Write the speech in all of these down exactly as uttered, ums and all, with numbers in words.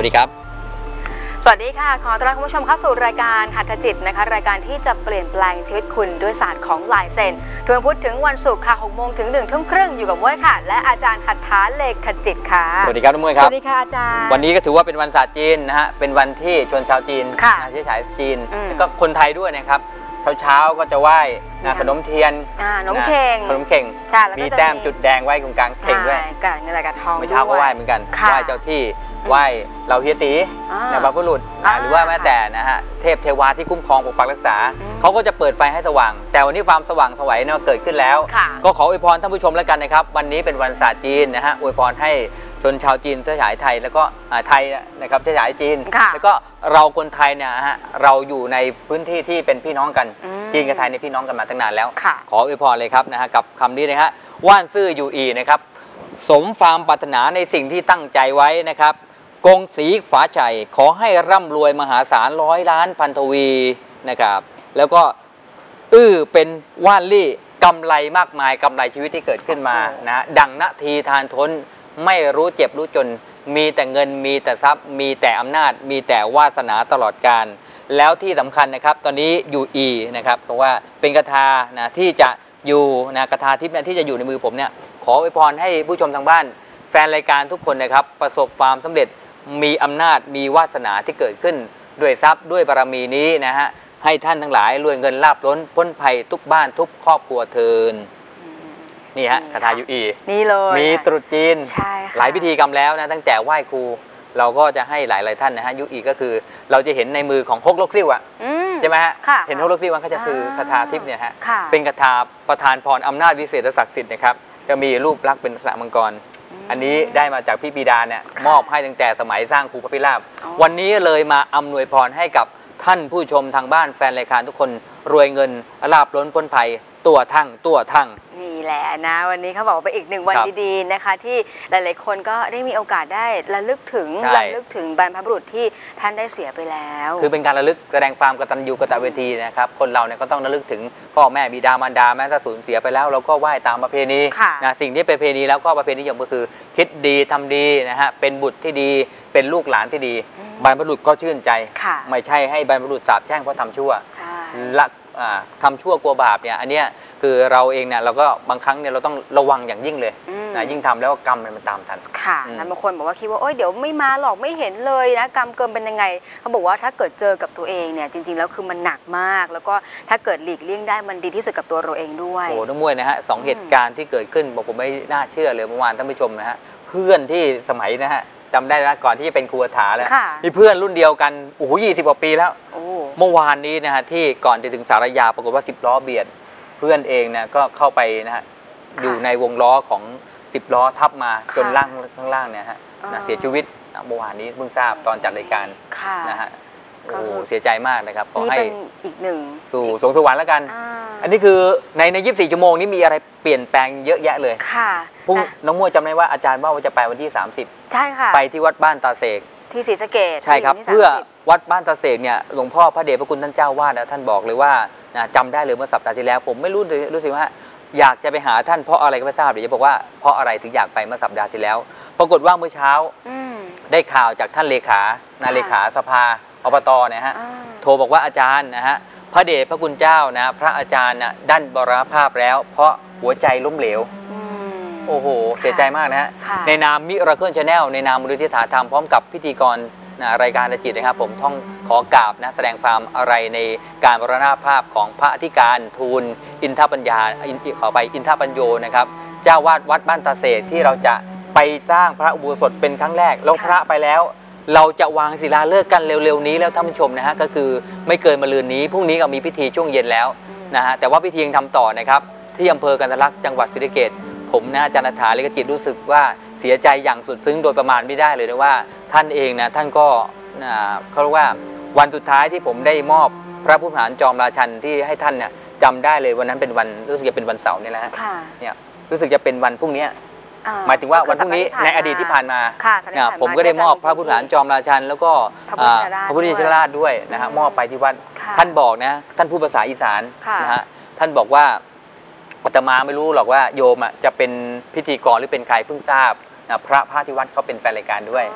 ดีครับสวัสดีค่ะขอต้อนรับคุณผู้ชมเข้าสู่รายการหัตถจิตนะคะรายการที่จะเปลี่ยนแปลงชีวิตคุณด้วยศาสตร์ของลายเซ็นทุกวันพุธถึงวันศุกร์ค่ะหกโมงถึงหนึ่งทุ่มครึ่งอยู่กับม้วยค่ะและอาจารย์หัตถาเลขจิตค่ะสวัสดีครับน้องม้วยครับสวัสดีค่ะอาจารย์วันนี้ก็ถือว่าเป็นวันศาสตร์จีนนะฮะเป็นวันที่ชนชาวจีนเชื้อสายจีนแล้วก็คนไทยด้วยนะครับเช้าเช้าก็จะไหว้ขนมเทียนขนมเข่งขนมเข่งมีแต้มจุดแดงไหว้ตรงกลางเข่งด้วยกันเงินกระทองเมื่อเช้าก็ไหว้เหมือนกันไหว้เจ้าที่ไหว้เราเฮียตีนะบรรพบุรุษหรือว่าแม้แต่นะฮะเทพเทวาที่คุ้มครองปกปักรักษาเขาก็จะเปิดไฟให้สว่างแต่วันนี้ความสว่างไสวเนี่ยเกิดขึ้นแล้วก็ขออวยพรท่านผู้ชมแล้วกันนะครับวันนี้เป็นวันศาสตร์จีนนะฮะอวยพรให้ชนชาวจีนเชื้อสายไทยแล้วก็ไทยนะครับเชื้อสายจีนแล้วก็เราคนไทยเนี่ยฮะเราอยู่ในพื้นที่ที่เป็นพี่น้องกันจีนกับไทยในพี่น้องกันมาตั้งนานแล้วขออวยพรเลยครับนะฮะกับคำนี้นะฮะว่านซื่ออยู่อีนะครับสมความปรารถนาในสิ่งที่ตั้งใจไว้นะครับกงสีฝาชัยขอให้ร่ำรวยมหาศาลร้อยล้านพันทวีนะครับแล้วก็อื้อเป็นว่านลี่กำไรมากมายกำไรชีวิตที่เกิดขึ้นมานะดังนาทีทานทนไม่รู้เจ็บรู้จนมีแต่เงินมีแต่ทรัพย์มีแต่อำนาจมีแต่วาสนาตลอดกาลแล้วที่สำคัญนะครับตอนนี้อยู่อีนะครับเพราะว่าเป็นคาถานะที่จะอยู่นะคาถาทิพย์เนี่ยที่จะอยู่ในมือผมเนี่ยขออวยพรให้ผู้ชมทางบ้านแฟนรายการทุกคนนะครับประสบความสำเร็จมีอำนาจมีวาสนาที่เกิดขึ้นด้วยทรัพย์ด้วยบารมีนี้นะฮะให้ท่านทั้งหลายรวยเงินลาภล้นพ้นภัยทุกบ้านทุกครอบครัวเทินนี่ฮะคาถายูอีนี่เลยมีตรุษจีนหลายพิธีกรรมแล้วนะตั้งแต่ไหว้ครูเราก็จะให้หลายๆท่านนะฮะยูอีก็คือเราจะเห็นในมือของฮกลกซิ่วอ่ะใช่ไหมฮะเห็นฮกลกซิ่วมันก็จะคือคาถาทิพย์เนี่ยฮะเป็นคาถาประทานพรอำนาจวิเศษศักดิ์สิทธิ์นะครับจะมีรูปลักษณ์เป็นลักษณะมังกรอันนี้ได้มาจากพี่ปีดาเนี่ยมอบให้ตั้งแต่สมัยสร้างครูพระพิราบวันนี้เลยมาอำนวยพรให้กับท่านผู้ชมทางบ้านแฟนรายการทุกคนรวยเงินลาภล้นพ้นภัยตัวทั้งตัวทั้งนี่แหละนะวันนี้เขาบอกว่าเป็นอีกหนึ่งวันดีๆนะคะที่หลายๆคนก็ได้มีโอกาสได้ระลึกถึงระลึกถึงบรรพบุรุษที่ท่านได้เสียไปแล้วคือเป็นการระลึกแสดงความกตัญญูกตเวทีนะครับคนเราเนี่ยก็ต้องระลึกถึงพ่อแม่บิดามารดาแม้ถ้าสูญเสียไปแล้วเราก็ไหว้ตามประเพณีนะสิ่งที่เป็นประเพณีแล้วก็ประเพณีนิยมก็คือคิดดีทำดีนะฮะเป็นบุตรที่ดีเป็นลูกหลานที่ดีบรรพบุรุษก็ชื่นใจไม่ใช่ให้บรรพบุรุษสาปแช่งเพราะทำชั่วละทำชั่วกลัวบาปเนี่ยอันเนี้ยคือเราเองเนี่ยเราก็บางครั้งเนี่ยเราต้องระวังอย่างยิ่งเลยนะยิ่งทำแล้วกรรมมันตามทันค่ะนั้นบางคนบอกว่าคิดว่าโอ๊ยเดี๋ยวไม่มาหรอกไม่เห็นเลยนะกรรมเกินเป็นยังไงเขาบอกว่าถ้าเกิดเจอกับตัวเองเนี่ยจริงๆแล้วคือมันหนักมากแล้วก็ถ้าเกิดหลีกเลี่ยงได้มันดีที่สุดกับตัวเราเองด้วยโอ้น้องมวยนะฮะสองเหตุการณ์ที่เกิดขึ้นบอกผมไม่น่าเชื่อเลยเมื่อวานท่านผู้ชมนะฮะเพื่อนที่สมัยนะฮะจำได้นะก่อนที่จะเป็นครูอาถาแล้วมีเพื่อนรุ่นเดียวกันโอ้โหยี่สิบกว่าปีแล้วเมื่อวานนี้นะฮะที่ก่อนจะถึงสารยาปรากฏว่าสิบล้อเบียดเพื่อนเองเนี่ยก็เข้าไปนะฮะอยู่ในวงล้อของสิบล้อทับมาจนล่างข้างล่างเนี่ยฮะเสียชีวิตเมื่อวานนี้เพิ่งทราบตอนจัดรายการนะฮะโอ้เสียใจมากนะครับขอให้อีกหนึ่งสู่สวงสวรรค์แล้วกันอันนี้คือในในยี่สิบสี่ชั่วโมงนี้มีอะไรเปลี่ยนแปลงเยอะแยะเลยค่ะน้องมั่วจำได้ว่าอาจารย์ว่าจะไปวันที่สามสิบใช่ค่ะไปที่วัดบ้านตาเสกที่ศรีสะเกษใช่ครับเพื่อวัดบ้านตาเสกเนี่ยหลวงพ่อพระเดชพระคุณท่านเจ้าวาดนะท่านบอกเลยว่าจำได้เลยเมื่อสัปดาห์ที่แล้วผมไม่รู้เลยรู้สึกว่าอยากจะไปหาท่านเพราะอะไรก็ไม่ทราบเดี๋ยวจะบอกว่าเพราะอะไรถึงอยากไปเมื่อสัปดาห์ที่แล้วปรากฏว่าเมื่อเช้าได้ข่าวจากท่านเลขานาเลขาสภาอบตเนี่ยฮะโทรบอกว่าอาจารย์นะฮะพระเดชพระคุณเจ้านะพระอาจารย์นะดั้นบรณภาพแล้วเพราะหัวใจล้มเหลวโอ้โหเสียใจมากนะฮะในนามมิราเคิลชาแนลในนามมูลนิธิถาธรรมพร้อมกับพิธีกรนะรายการจิตนะครับผมท่องขอกราบนะแสดงความอะไรในการบรณภาพของพระอธิการทูลอินทปัญญาขอไปอินทปัญโยนะครับเจ้าวาดวัดบ้านตาเสกที่เราจะไปสร้างพระอุโบสถเป็นครั้งแรกแล้วพระไปแล้วเราจะวางศิลาฤกษ์กันเร็วๆนี้แล้วท่านผู้ชมนะฮะก็คือไม่เกินมะรืนนี้พรุ่งนี้ก็มีพิธีช่วงเย็นแล้วนะฮะแต่ว่าพิธียังทำต่อนะครับที่อำเภอกันทรลักษณ์จังหวัดศรีสะเกษผมนะอาจารย์ณัฐาเลขจิตรู้สึกว่าเสียใจอย่างสุดซึ้งโดยประมาณไม่ได้เลยนะว่าท่านเองนะท่านก็เขาเรียกว่าวันสุดท้ายที่ผมได้มอบพระผู้บริหารจอมราชันที่ให้ท่านเนี่ยจำได้เลยวันนั้นเป็นวันรู้สึกจะเป็นวันเสาร์นี่แหละเนี่ยรู้สึกจะเป็นวันพรุ่งนี้หมายถึงว่าวันพรุ่งนี้ในอดีตที่ผ่านมาผมก็ได้มอบพระผู้บริหารจอมราชันแล้วก็พระพุทธชินราชด้วยนะฮะมอบไปที่วัดท่านบอกนะท่านพูดภาษาอีสานนะฮะท่านบอกว่าอาตมาไม่รู้หรอกว่าโยมจะเป็นพิธีกรหรือเป็นใครเพิ่งทราบนะพระพระที่วัดเขาเป็นแฟนรายการด้วย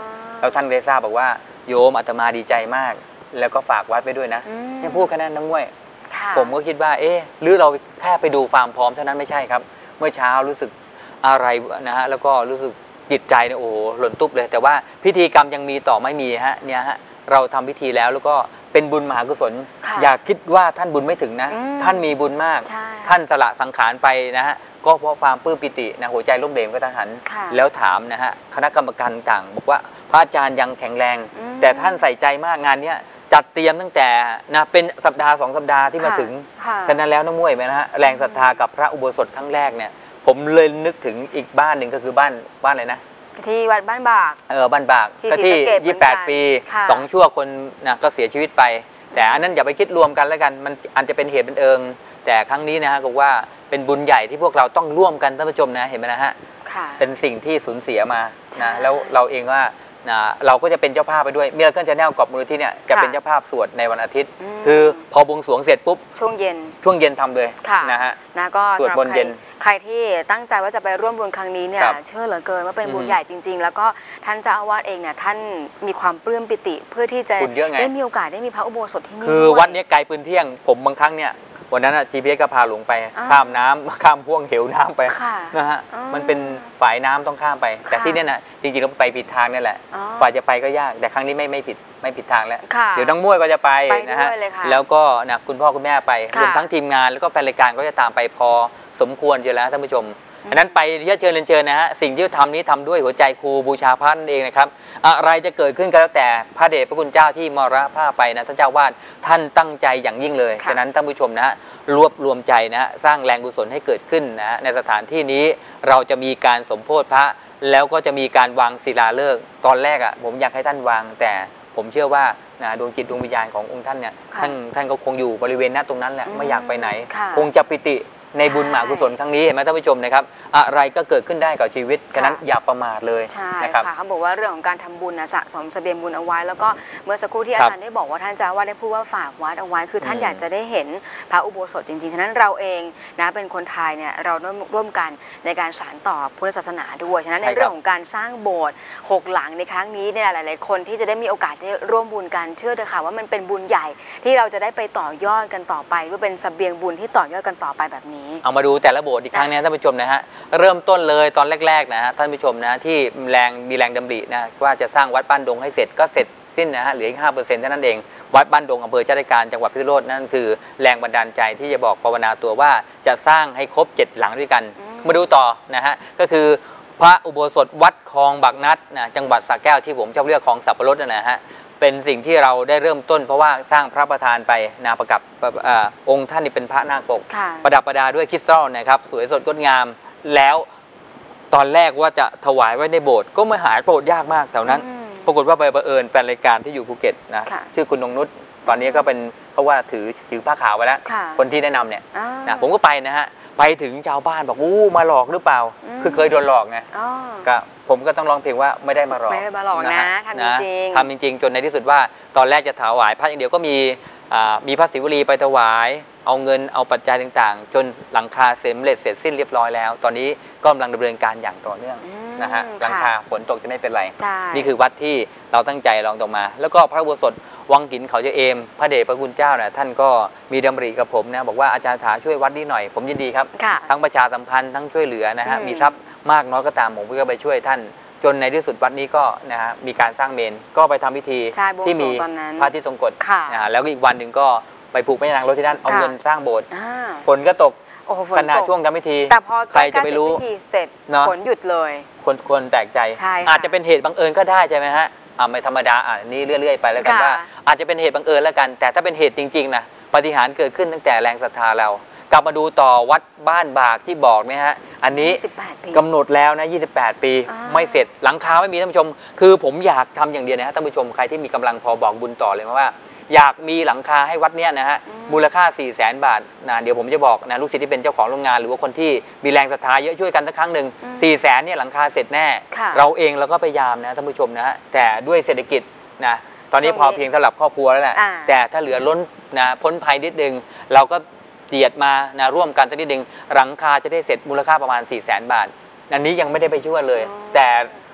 แล้วท่านได้ทราบบอกว่าโยมอาตมาดีใจมากแล้วก็ฝากวัดไปด้วยนะเนี่ยพูดแค่นั้นน้ำม้วยผมก็คิดว่าเอ๊ะหรือเราแค่ไปดูความพร้อมเท่านั้นไม่ใช่ครับเมื่อเช้ารู้สึกอะไรนะฮะแล้วก็รู้สึกจิตใจเนี่ยโอ้หล่นตุ๊บเลยแต่ว่าพิธีกรรมยังมีต่อไม่มีฮะเนี่ยฮะเราทำพิธีแล้วแล้วก็เป็นบุญมหากุศลอย่าคิดว่าท่านบุญไม่ถึงนะท่านมีบุญมากท่านสละสังขารไปนะฮะก็เพราะความปลื้มปิตินะหัวใจร่มเบมก็ทันหันแล้วถามนะฮะคณะกรรมการต่างบอกว่าพระอาจารย์ยังแข็งแรงแต่ท่านใส่ใจมากงานเนี้ยจัดเตรียมตั้งแต่นะเป็นสัปดาห์สองสัปดาห์ที่มาถึงฉะนั้นแล้วน้องมวยไหมนะฮะแรงศรัทธากับพระอุโบสถครั้งแรกเนี่ยผมเลยนึกถึงอีกบ้านหนึ่งก็คือบ้านบ้านอะไรนะที่วัดบ้านบากเออบ้านบากก็ที่ยี่สิบแปดปีสองชั่วคนนะก็เสียชีวิตไปแต่อันนั้นอย่าไปคิดรวมกันแล้วกันมันอาจจะเป็นเหตุเป็นเอิงแต่ครั้งนี้นะฮะก็ว่าเป็นบุญใหญ่ที่พวกเราต้องร่วมกันท่านผู้ชมนะเห็นไหมนะฮะเป็นสิ่งที่สูญเสียมานะแล้วเราเองว่านะเราก็จะเป็นเจ้าภาพไปด้วยเมื่อเกินจะแนวกับมูลนิธิเนี่ยจะเป็นเจ้าภาพสวดในวันอาทิตย์คือพอบวงสรวงเสร็จปุ๊บช่วงเย็นช่วงเย็นทำเลยนะฮะนะก็สวดบนเย็นใครที่ตั้งใจว่าจะไปร่วมบุญครั้งนี้เนี่ยเชื่อเหลือเกินว่าเป็นบุญใหญ่จริงๆแล้วก็ท่านเจ้าอาวาสเองเนี่ยท่านมีความปลื้มปิติเพื่อที่จะได้มีโอกาสได้มีพระอุโบสถที่นี่คือวัดนี้ไกลปืนเที่ยงผมบางครั้งเนี่ยวันนั้นอะ จี พี เอส ก็พาหลงไปข้ามน้ำข้ามพ่วงเหวน้ำไปนะฮะมันเป็นฝายน้ำต้องข้ามไปแต่ที่นี่นะจริงๆเราไปผิดทางนี่แหละกว่าจะไปก็ยากแต่ครั้งนี้ไม่ไม่ผิดไม่ผิดทางแล้วเดี๋ยวน้องม้วยก็จะไปนะฮะแล้วก็นะคุณพ่อคุณแม่ไปรวมทั้งทีมงานแล้วก็แฟนรายการก็จะตามไปพอสมควรอยู่แล้วท่านผู้ชมอันนั้นไปเยอะเชิญเรียนเชิญนะฮะสิ่งที่ทำนี้ทำด้วยหัวใจครูบูชาพระนั่นเองนะครับอะไรจะเกิดขึ้นก็แล้วแต่พระเดชพระคุณเจ้าที่มรณภาพไปนะท่านเจ้าวาดท่านตั้งใจอย่างยิ่งเลยฉะนั้นท่านผู้ชมนะฮะรวบรวมใจนะฮะสร้างแรงกุศลให้เกิดขึ้นนะฮะในสถานที่นี้เราจะมีการสมโภชพระแล้วก็จะมีการวางศิลาฤกษ์ตอนแรกอ่ะผมอยากให้ท่านวางแต่ผมเชื่อว่านะดวงจิตดวงวิญญาณขององค์ท่านเนี่ยท่านท่านก็คงอยู่บริเวณนั้นตรงนั้นแหละไม่อยากไปไหนคงจะปิติในบุญมหากุศลครั้งนี้เห็นไหมท่านผู้ชมนะครับอะไรก็เกิดขึ้นได้กับชีวิตฉะนั้นอย่าประมาทเลยใช่ค่ะเขาบอกว่าเรื่องของการทำบุญนะสะสมเสบียงบุญเอาไว้แล้วก็เมื่อสักครู่ที่อาจารย์ได้บอกว่าท่านเจ้าอาวาสได้พูดว่าฝากวัดเอาไว้คือท่านอยากจะได้เห็นพระอุโบสถจริงๆฉะนั้นเราเองนะเป็นคนไทยเนี่ยเราร่วมกันในการสานต่อพุทธศาสนาด้วยฉะนั้นในเรื่องของการสร้างโบสถ์หกหลังในครั้งนี้เนี่ยหลายๆคนที่จะได้มีโอกาสได้ร่วมบุญกันเชื่อเถอะค่ะว่ามันเป็นบุญใหญ่ที่เราจะได้ไปต่อยอดกันต่อไปว่าเป็นเสบียงบุญที่ต่อยอดกันต่อไปแบบนี้เอามาดูแต่ละโบสถ์อีกครั้งนี้ท่านผู้ชมนะฮะเริ่มต้นเลยตอนแรกๆนะฮะท่านผู้ชมนะที่แรงมีแรงดำรินะว่าจะสร้างวัดบ้านดงให้เสร็จก็เสร็จสิ้นนะฮะเหลืออีกห้าเปอร์เซ็นต์เท่านั้นเองวัดบ้านดงอำเภอชาติการจังหวัดพิษณุโลกนั่นคือแรงบันดาลใจที่จะบอกภาวนาตัวว่าจะสร้างให้ครบเจ็ดหลังด้วยกันมาดูต่อนะฮะก็คือพระอุโบสถวัดคลองบากนัดนะจังหวัดสระแก้วที่ผมชอบเรียกคลองสับปะรดนะฮะเป็นสิ่งที่เราได้เริ่มต้นเพราะว่าสร้างพระประธานไปนาประกับองค์ท่านนี่เป็นพระนาคปกประดับประดาด้วยคริสตัลนะครับสวยสดงดงามแล้วตอนแรกว่าจะถวายไว้ในโบสถ์ก็ไม่หาโบสถ์ยากมากแถวนั้นปรากฏว่าไปบังเอิญแฟนรายการที่อยู่ภูเก็ตนะชื่อคุณนงนุชตอนนี้ก็เป็นเพราะว่าถือถือผ้าขาวไว้แล้วคนที่แนะนำเนี่ยนะผมก็ไปนะฮะไปถึงชาวบ้านบอกอู้มาหลอกหรือเปล่าคือเคยโดนหลอกไงก็ผมก็ต้องร้องเพลงว่าไม่ได้มาหลอกไม่ได้มาหลอกนะทำจริงทำจริงๆจนในที่สุดว่าตอนแรกจะถวายพระอย่างเดียวก็มีมีพระศิวลีไปถวายเอาเงินเอาปัจจัยต่างๆจนหลังคาเสร็จเร็จเสร็จสิ้นเรียบร้อยแล้วตอนนี้ก็กำลังดำเนินการอย่างต่อเนื่องนะฮะหลังคาฝนตกจะไม่เป็นไรนี่คือวัดที่เราตั้งใจลองตรงมาแล้วก็พระอุโบสถวังหินเขาเจเอมพระเดชพระคุณเจ้าเนี่ยท่านก็มีดำริกับผมนะบอกว่าอาจารย์ถาช่วยวัดนี้หน่อยผมยินดีครับทั้งประชาสัมพันธ์ทั้งช่วยเหลือนะฮะมีทรัพย์มากน้อยก็ตามผมก็ไปช่วยท่านจนในที่สุดวัดนี้ก็นะฮะมีการสร้างเมนก็ไปทำพิธีที่มีพระที่ทรงกฎนะฮะแล้วก็อีกวันหนึ่งก็ไปผูกแม่นางรถที่นั่นเอาเงินสร้างโบสถ์ฝนก็ตกขณะช่วงทำพิธีแต่พอใครจะไปรู้เสร็จฝนหยุดเลยคนคนแตกใจอาจจะเป็นเหตุบังเอิญก็ได้ใช่ไหมฮะอ่าไม่ธรรมดาอ่านี่เรื่อยๆไปแล้วกันว่าอาจจะเป็นเหตุบังเอิญแล้วกันแต่ถ้าเป็นเหตุจริงๆนะปาฏิหาริย์เกิดขึ้นตั้งแต่แรงศรัทธาเรากลับมาดูต่อวัดบ้านบากที่บอกไหมฮะอันนี้กำหนดแล้วนะยี่สิบแปดปีไม่เสร็จหลังคาไม่มีท่านผู้ชมคือผมอยากทำอย่างเดียวนะฮะท่านผู้ชมใครที่มีกำลังพอบอกบุญต่อเลยว่าอยากมีหลังคาให้วัดเนี้ยนะฮะมูลค่า สี่แสน บาทนะเดี๋ยวผมจะบอกนะลูกศิษย์ที่เป็นเจ้าของโรงงานหรือว่าคนที่มีแรงศรัทธาเยอะช่วยกันสักครั้งหนึ่ง สี่แสนเนี่ยหลังคาเสร็จแน่เราเองเราก็พยายามนะท่านผู้ชมนะฮะแต่ด้วยเศรษฐกิจนะตอนนี้พอเพียงสำหรับครอบครัวแล้วแหละแต่ถ้าเหลือล้นนะพ้นภัยนิดนึงเราก็เจียดมานะร่วมกันสักนิดนึงหลังคาจะได้เสร็จมูลค่าประมาณ สี่แสน บาทอันนี้ยังไม่ได้ไปช่วยเลยแต่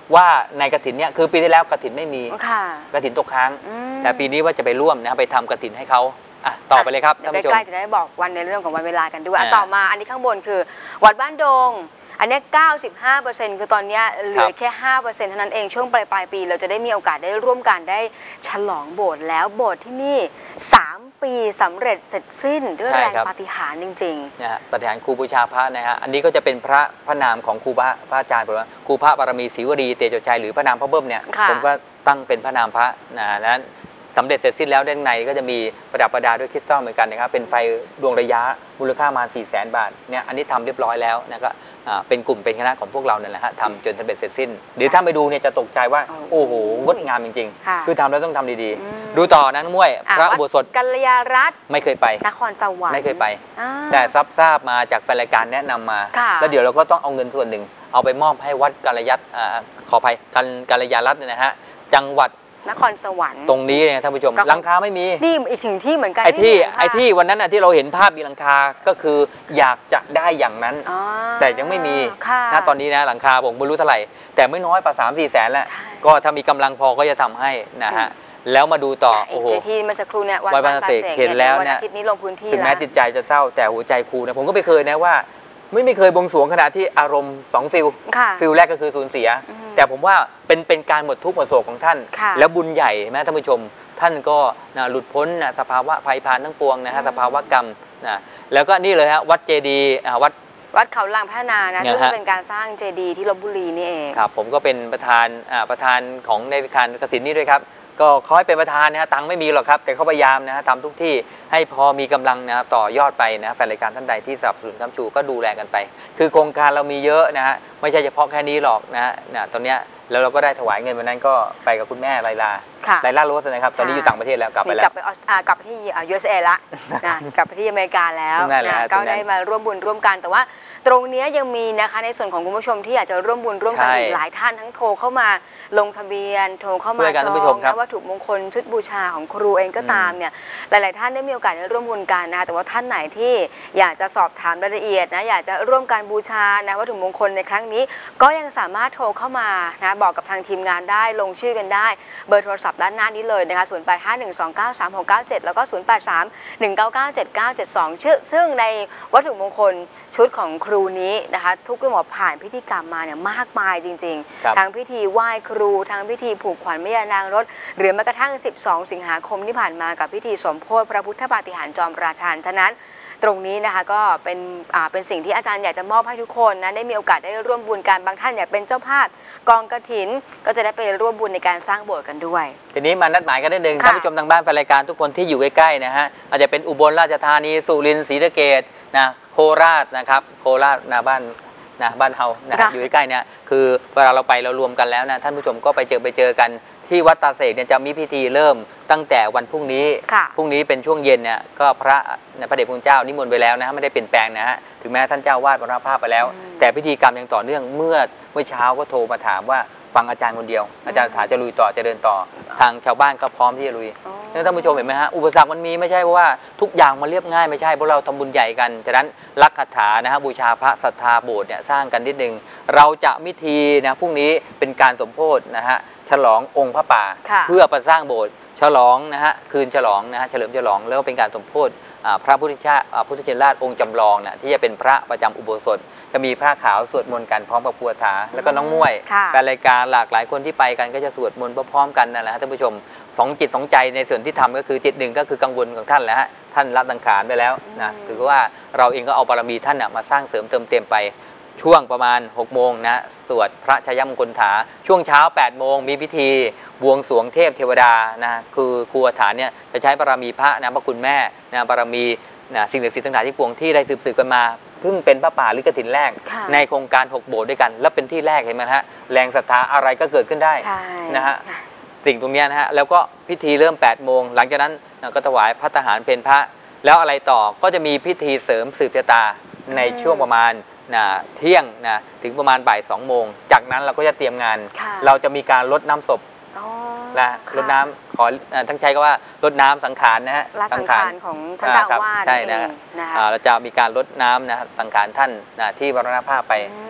ว่าในกฐินเนี่ยคือปีที่แล้วกฐินไม่มีกฐินตกค้างแต่ปีนี้ว่าจะไปร่วมนะไปทำกฐินให้เขาอ่ะต่อไปเลยครับท่านผู้ชมใกล้ๆจะได้บอกวันในเรื่องของวันเวลากันด้วยต่อมาอันนี้ข้างบนคือวัดบ้านดงอันนี้ เก้าสิบห้าเปอร์เซ็นต์ คือตอนนี้เหลือแค่ ห้าเปอร์เซ็นต์ เท่านั้นเองช่วงปลายปลายปีเราจะได้มีโอกาสได้ร่วมกันได้ฉลองโบสถ์แล้วโบสถ์ที่นี่สามปีสำเร็จเสร็จสิ้นด้วยแรงปาฏิหาริย์จริงๆนะฮะปาฏิหาริย์ครูบูชาพระนะฮะอันนี้ก็จะเป็นพระพระนามของครูพระพระอาจารย์ผมว่าครูพระบารมีศรีวรีเตโชชัยหรือพระนามพระเบิ้มเนี่ยผมก็ตั้งเป็นพระนามพระนะนั้นสำเร็จเสร็จสิ้นแล้วด้านในก็จะมีประดับประดาด้วยคริสตัลเหมือนกันนะครับเป็นไฟดวงระยะมูลค่ามา สี่แสน บาทเนี่ยอันนี้ทำเรียบร้อยแล้วนะก็เป็นกลุ่มเป็นคณะของพวกเราเนี่ยแหละฮะทำจนสำเร็จเสร็จสิ้นเดี๋ยวถ้าไปดูเนี่ยจะตกใจว่าโอ้โหงดงามจริงๆคือทำแล้วต้องทำดีๆดูต่อนะม้วยพระอุโบสถกัลยารัตน์ไม่เคยไปนครสวรรค์ไม่เคยไปแต่ทราบทราบมาจากแฟนรายการแนะนำมาแล้วเดี๋ยวเราก็ต้องเอาเงินส่วนหนึ่งเอาไปมอบให้วัดกัลยัตขออภัยกัลยารัตน์เนี่ยนะฮะจังหวัดนครสวรรค์ตรงนี้เนี่ยท่านผู้ชมหลังคาไม่มีนี่อีกถึงที่เหมือนกันไอ้ที่ไอ้ที่วันนั้นอ่ะที่เราเห็นภาพมีหลังคาก็คืออยากจะได้อย่างนั้นแต่ยังไม่มีนะตอนนี้นะหลังคาผมไม่รู้เท่าไหร่แต่ไม่น้อยกว่าสามสี่แสนแล้วก็ถ้ามีกำลังพอก็จะทำให้นะฮะแล้วมาดูต่อโอ้โหที่เมื่อสักครู่เนี่ยวัดบ้านตาเสกเห็นแล้วเนี่ยถึงแม้จิตใจจะเศร้าแต่หัวใจครูเนี่ยผมก็ไม่เคยนะว่าไม่ไม่เคยบวงสรวงขณะที่อารมณ์สองฟิลฟิลแรกก็คือสูญเสียแต่ผมว่าเป็นเป็นการหมดทุกข์หมดโศกของท่านแล้วบุญใหญ่แม้ท่านผู้ชมท่านก็นะหลุดพ้นนะสภาวะภัยพานทั้งปวงนะฮะสภาวะกรรมนะแล้วก็นี่เลยฮะวัดเจดีย์วัดวัดเขาลังพัฒนานะซึ่งเป็นการสร้างเจดีย์ที่ลพบุรีนี่เองครับผมก็เป็นประธานประธานของในการกฐินนี่ด้วยครับก็เขาให้เป็นประธานนะฮะตังค์ไม่มีหรอกครับแต่เขาพยายามนะฮะทำทุกที่ให้พอมีกำลังนะต่อยอดไปนะแฟนรายการท่านใดที่สนับสนุนค้ำชูก็ดูแลกันไปคือโครงการเรามีเยอะนะฮะไม่ใช่เฉพาะแค่นี้หรอกนะนะตอนเนี้ยแล้วเราก็ได้ถวายเงินวันนั้นก็ไปกับคุณแม่ไลลาไลลาโรสนะครับตอนนี้อยู่ต่างประเทศแล้วกลับไปแล้วกลับไปกลับไปที่ยู เอส เอ ละนะกลับไปที่อเมริกาแล้วนะก็ได้มาร่วมบุญร่วมกันแต่ว่าตรงนี้ยังมีนะคะในส่วนของคุณผู้ชมที่อยากจะร่วมบุญร่วมกันอีกหลายท่านทั้งโทรเข้ามาลงทะเบียนโทรเข้ามาจองนะวัตถุมงคลชุดบูชาของครูเองก็ตามเนี่ยหลายๆท่านได้มีโอกาสได้ร่วมบุญกันนะคะแต่ว่าท่านไหนที่อยากจะสอบถามรายละเอียดนะอยากจะร่วมการบูชานะวัตถุมงคลในครั้งนี้ก็ยังสามารถโทรเข้ามานะบอกกับทางทีมงานได้ลงชื่อกันได้เบอร์โทรศัพท์ด้านหน้านี้เลยนะคะศูนย์ แปด ห้า หนึ่ง สอง เก้า สาม หก เก้า เจ็ดแล้วก็ศูนย์ แปด สาม หนึ่ง เก้า เก้า เจ็ด เก้า เจ็ด สองชื่อซึ่งในวัตถุมงคลชุดของครูนี้นะคะทุกหมอผ่านพิธีกรรมมาเนี่ยมากมายจริงๆทั้งพิธีไหว้ครูทั้งพิธีผูกขวัญแม่ย่านางรถหรือแม้กระทั่งสิบสองสิงหาคมที่ผ่านมากับพิธีสมโภชพระพุทธปาฏิหาริย์จอมราชันฉะนั้นตรงนี้นะคะก็เป็นอ่าเป็นสิ่งที่อาจารย์อยากจะมอบให้ทุกคนนะได้มีโอกาสได้ร่วมบุญกันบางท่านอยากเป็นเจ้าภาพกองกฐินก็จะได้ไปร่วมบุญในการสร้างโบสถ์กันด้วยทีนี้มานัดหมายกันได้หนึ่งท่านผู้ชมทางบ้านแฟนรายการทุกคนที่อยู่ใกล้ๆนะฮะอาจจะเป็นอุบลราชธานีสุรินทร์ศรีสะเกษนะโคราชนะครับโคราชนะบ้านนะบ้านเฮานะอยู่ใกล้ๆเนี่ยคือเวลาเราไปเรารวมกันแล้วนะท่านผู้ชมก็ไปเจอไปเจอกันที่วัดตาเสกเนี่ยจะมีพิธีเริ่มตั้งแต่วันพรุ่งนี้พรุ่งนี้เป็นช่วงเย็นเนี่ยก็พระพระเดชพระคุณเจ้านิมนต์ไปแล้วนะไม่ได้เปลี่ยนแปลงนะฮะถึงแม้ท่านเจ้าวาดมรณภาพไปแล้วแต่พิธีกรรมยังต่อเนื่องเมื่อเมื่อเช้าก็โทรมาถามว่าฟังอาจารย์คนเดียวอาจารย์ถาจะลุยต่อจะเดินต่อทางชาวบ้านก็พร้อมที่จะลุยนี่ท่านผู้ชมเห็นไหมฮะอุปสรรคมันมีไม่ใช่เพราะว่าทุกอย่างมันเรียบง่ายไม่ใช่เพราะเราทำบุญใหญ่กันฉะนั้นรักคาถานะฮะบูชาพระศรัทธาโบสถ์เนี่ยสร้างกันนิดนึงเราจะพิธีนะพรุ่งนี้เป็นการสมโภชนะฮะฉลององค์พระป่าเพื่อประสร้างโบสถ์ฉลองนะฮะคืนฉลองนะฮะเฉลิมฉลองแล้วก็เป็นการสมโภชพระพุทธเจ้าพุทธเจริญราชองค์จำลองนะที่จะเป็นพระประจำอุโบสถจะมีผ้าขาวสวดมนต์กันพร้อมกับครูถาแล้วก็น้องม้วยแฟนรายการหลากหลายคนที่ไปกันก็จะสวดมนต์พร้อมๆกันนั่นแหละท่านผู้ชมสองจิตสองใจในส่วนที่ทำก็คือจิตหนึ่งก็คือกังวลของท่านแล้วฮะท่านละสังขารไปแล้วนะถือว่าเราเองก็เอาบารมีท่านมาสร้างเสริมเติมเต็มไปช่วงประมาณหกโมงนะสวดพระชัยมงคลถาช่วงเช้าแปดโมงมีพิธีบวงสรวงเทพเทวดานะคือครูถาเนี่ยจะใช้บารมีพระนะพระคุณแม่นะบารมีนะสิ่งศักดิ์สิทธิ์ต่างๆที่ปวงที่ได้สืบสืบกันมาเพิ่งเป็นพระป่าลิกฐินแรกในโครงการหกโบสถ์ด้วยกันและเป็นที่แรกเห็นไหมฮะแรงศรัทธาอะไรก็เกิดขึ้นได้นะฮะสิ่งตรงนี้นะฮะแล้วก็พิธีเริ่มแปดโมงหลังจากนั้นก็ถวายพระทหารเพลพระแล้วอะไรต่อก็จะมีพิธีเสริมสืบชะตาในช่วงประมาณนะเที่ยงนะถึงประมาณบ่ายสองโมงจากนั้นเราก็จะเตรียมงานเราจะมีการรดน้ำศพนะรดน้ำขอทั้งใช้ก็ว่ารดน้ำสังขารนะฮะสังขารของท่านเจ้าอาวาสใช่นะเราจะมีการรดน้ำนะสังขารท่านนะที่มรณภาพไป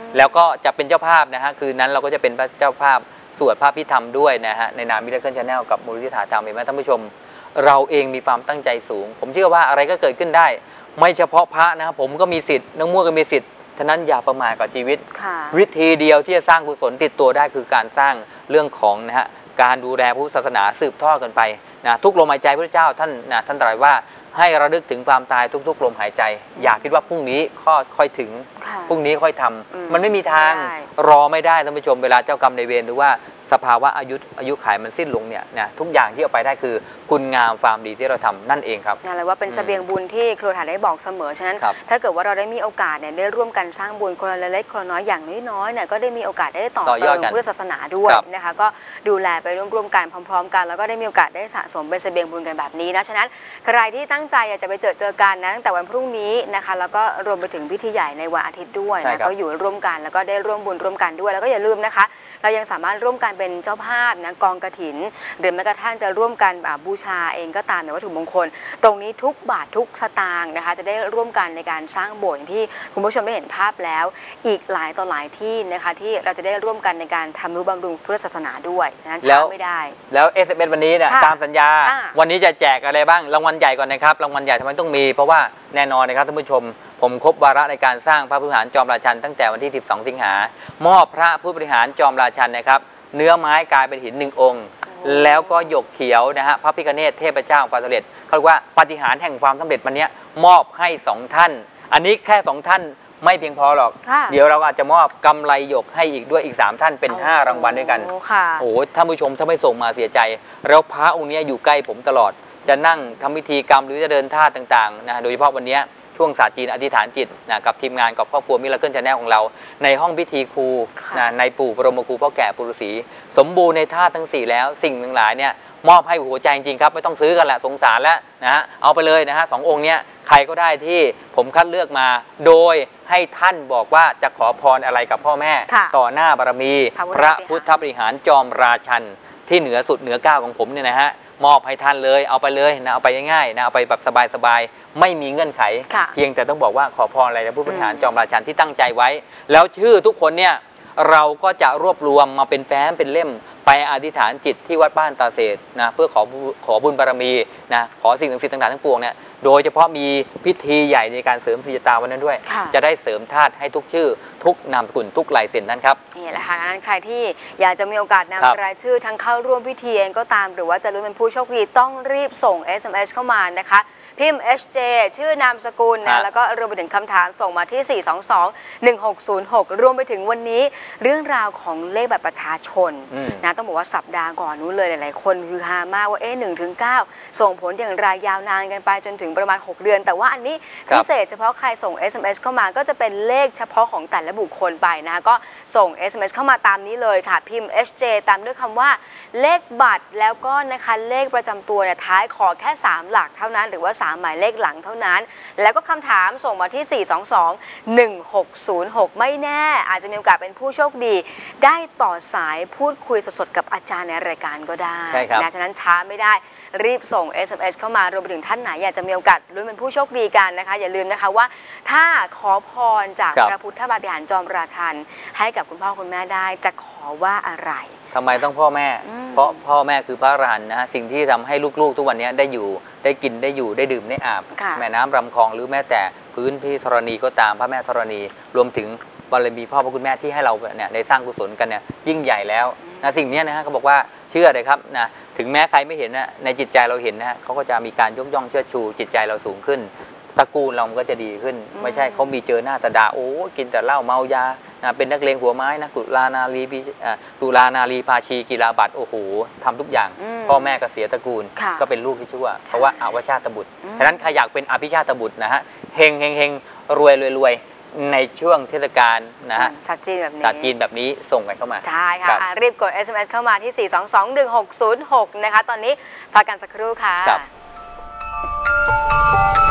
แล้วก็จะเป็นเจ้าภาพนะฮะคืนนั้นเราก็จะเป็นเจ้าภาพสวดพระพิธรรมด้วยนะฮะในนามมิราเคิลชาแนลกับมูลนิธิถาธรรมเห็นไหมท่านผู้ชมเราเองมีความตั้งใจสูงผมเชื่อว่าอะไรก็เกิดขึ้นได้ไม่เฉพาะพระนะผมก็มีสิทธิ์นักมั่วก็มีสิทธิ์ฉะนั้นอย่าประมาทกับชีวิตวิธีเดียวที่จะสร้างกุศลติดตัวได้คือการสร้างเรื่องของนะฮะการดูแลพุทธศาสนาสืบทอดกันไปนะทุกลมหายใจพระเจ้าท่านนะท่านตรัสว่าให้ระลึกถึงความตายทุกๆลมหายใจอย่าคิดว่าพรุ่งนี้ค่อยถึงพรุ่งนี้ค่อยทำมันไม่มีทางรอไม่ได้ท่านผู้ชมเวลาเจ้ากรรมนายเวรหรือว่าสภาวะอายุอายุขัยมันสิ้นลงเนี่ยนะทุกอย่างที่เอาไปได้คือคุณงามความดีที่เราทำนั่นเองครับนั่นเลยว่าเป็นเสบียงบุญที่ครูฐานได้บอกเสมอฉะนั้นถ้าเกิดว่าเราได้มีโอกาสเนี่ยได้ร่วมกันสร้างบุญคนละเล็กคนละน้อยอย่างน้อยๆเนี่ยก็ได้มีโอกาสได้ต่อเติมพุทธศาสนาด้วยนะคะก็ดูแลไปร่วมๆกันพร้อมๆกันแล้วก็ได้มีโอกาสได้สะสมเป็นเสบียงบุญกันแบบนี้นะฉะนั้นใครที่ตั้งใจอยากจะไปเจอเจอกันนะตั้งแต่วันพรุ่งนี้นะคะแล้วก็รวมไปถึงพิธีใหญ่ในวันอาทิตย์ด้วยนะก็อยู่ร่วมกันแล้วก็ได้ร่วมบุญร่วมกันด้วยแล้วก็อย่าลืมนะคะเรายังสามารถร่วมกันเป็นเจ้าภาพนะกองกฐินหรือแม้กระทั่งจะร่วมกันบูชาเองก็ตามในวัตถุมงคลตรงนี้ทุกบาททุกสตางค์นะคะจะได้ร่วมกันในการสร้างโบสถ์ที่คุณผู้ชมได้เห็นภาพแล้วอีกหลายต่อหลายที่นะคะที่เราจะได้ร่วมกันในการทำนุบำรุงพุทธศาสนาด้วยฉะนั้นช้าไม่ได้แล้ว เอส เอ็ม เอส วันนี้เนี่ยตามสัญญาวันนี้จะแจกอะไรบ้างรางวัลใหญ่ก่อนนะครับรางวัลใหญ่ทำไมต้องมีเพราะว่าแน่นอนนะครับท่านผู้ชมผมครบวาระในการสร้างพระผู้บริหารจอมราชันตั้งแต่วันที่สิบสองสิงหามอบพระผู้บริหารจอมราชันนะครับเนื้อไม้กลายเป็นหินหนึ่งองค์แล้วก็หยกเขียวนะฮะพระพิฆเนศเทพเจ้าความสำเร็จเขาเรียกว่าปาฏิหาริย์แห่งความสำเร็จวันนี้มอบให้สองท่านอันนี้แค่สองท่านไม่เพียงพอหรอกเดี๋ยวเราอาจจะมอบกำไรหยกให้อีกด้วยอีกสามท่านเป็นห้ารางวัลด้วยกันโอ้โหท่านผู้ชมถ้าไม่ส่งมาเสียใจแล้วพระองค์นี้อยู่ใกล้ผมตลอดจะนั่งทำพิธีกรรมหรือจะเดินท่าต่างๆนะโดยเฉพาะวันนี้ช่วงศาสตร์จีนอธิษฐานจิตนะกับทีมงานกับครอบครัวมิราเคิลชาแนลของเราในห้องพิธีครูนะในปู่บรมครูพ่อแก่ปุรุษีสมบูรณ์ในท่าทั้งสี่แล้วสิ่งทั้งหลายเนี่ยมอบให้หัวใจจริงๆครับไม่ต้องซื้อกันแหละสงสารแล้วนะฮะเอาไปเลยนะฮะสององค์เนี้ยใครก็ได้ที่ผมคัดเลือกมาโดยให้ท่านบอกว่าจะขอพรอะไรกับพ่อแม่ต่อหน้าบารมีพระพุทธบริหารจอมราชันที่เหนือสุดเหนือก้าวของผมเนี่ยนะฮะมอบให้ท่านเลยเอาไปเลยนะเอาไปง่ายๆนะเอาไปแบบสบายๆไม่มีเงื่อนไขเพียงแต่ต้องบอกว่าขอพรอะไรจากผู้บริหารจอมราชันที่ตั้งใจไว้แล้วชื่อทุกคนเนี่ยเราก็จะรวบรวมมาเป็นแฟ้มเป็นเล่มไปอธิษฐานจิตที่วัดบ้านตาเศษนะเพื่อขอขอบุญบารมีนะขอสิ่งศักดิ์สิทธิ์ต่างๆทั้งปวงเนี่ยโดยเฉพาะมีพิธีใหญ่ในการเสริมสิริตาวันนั้นด้วยจะได้เสริมธาตุให้ทุกชื่อทุกนามสกุลทุกลายเซ็นนั้นครับนี่แหละค่ะงั้นใครที่อยากจะมีโอกาสนำรายชื่อทั้งเข้าร่วมพิธีเองก็ตามหรือว่าจะรู้เป็นผู้โชคดีต้องรีบส่ง เอส เอ็ม เอส เข้ามานะคะพิมพ์ เอช เจ ชื่อนามสกุลนะแล้วก็รวมไปถึงคำถามส่งมาที่สี่ สอง สอง หนึ่ง หก ศูนย์ หกรวมไปถึงวันนี้เรื่องราวของเลขบัตรประชาชนนะต้องบอกว่าสัปดาห์ก่อนนู้นเลยหลายๆคนคือฮามากว่าเอ๊ะหนึ่งถึงเก้าส่งผลอย่างไรยาวนานกันไปจนถึงประมาณหกเดือนแต่ว่าอันนี้พิเศษเฉพาะใครส่ง เอส เอ็ม เอส เข้ามาก็จะเป็นเลขเฉพาะของแต่ละบุคคลไปนะคะก็ส่ง เอส เอ็ม เอส เข้ามาตามนี้เลยค่ะพิมพ์ เอช เจ ตามด้วยคำว่าเลขบัตรแล้วก็นะคะเลขประจำตัวเนี่ยท้ายขอแค่สามหลักเท่านั้นหรือว่าสามหมายเลขหลังเท่านั้นแล้วก็คำถามส่งมาที่สี่ สอง สอง หนึ่ง หก ศูนย์ หกไม่แน่อาจจะมีโอกาสเป็นผู้โชคดีได้ต่อสายพูดคุยสดๆกับอาจารย์ในรายการก็ได้นะฉะนั้นช้าไม่ได้รีบส่ง เอส เอ็ม เอส เข้ามารวมไปถึงท่านไหนอยากจะมีโอกาสลุ้นเป็นผู้โชคดีกันนะคะอย่าลืมนะคะว่าถ้าขอพรจากพระพุทธบริหารจอมราชันให้กับคุณพ่อคุณแม่ได้จะขอว่าอะไรทำไมต้องพ่อแม่เพราะพ่อแม่คือพระอรหันต์นะสิ่งที่ทำให้ลูกๆทุกวันนี้ได้อยู่ได้กินได้อยู่ได้ดื่มได้อาบแม่น้ำลำคลองหรือแม้แต่พื้นที่ธรณีก็ตามพระแม่ธรณีรวมถึงบารมีพ่อพระคุณแม่ที่ให้เราเนี่ยได้สร้างกุศลกันเนี่ยยิ่งใหญ่แล้วนะสิ่งนี้นะฮะเขาบอกว่าเชื่อเลยครับนะถึงแม้ใครไม่เห็นนะในจิตใจเราเห็นนะเขาก็จะมีการยกย่องเชิดชูจิตใจเราสูงขึ้นตระกูลเราก็จะดีขึ้นไม่ใช่เขามีเจอหน้าตาดาโอ้กินแต่เหล้าเมายานะเป็นนักเลงหัวไม้นะกุลานาลีกุลานาลีพาชีกีฬาบัตรโอ้โหทำทุกอย่างพ่อแม่ก็เสียตระกูลก็เป็นลูกที่ชั่วเพราะว่าอาวชาตบุตรฉะนั้นใครอยากเป็นอภิชาตบุตรนะฮะเฮงเฮงเฮงรวยรวยรวยในช่วงเทศกาลนะฮะศาสตร์จีนแบบนี้ศาสตร์จีนแบบนี้ส่งกันเข้ามาใช่ค่ะรีบกด เอส เอ็ม เอส เข้ามาที่สี่ สอง สอง หนึ่ง หก ศูนย์ หกนะคะตอนนี้พักกันสักครู่ค่ะ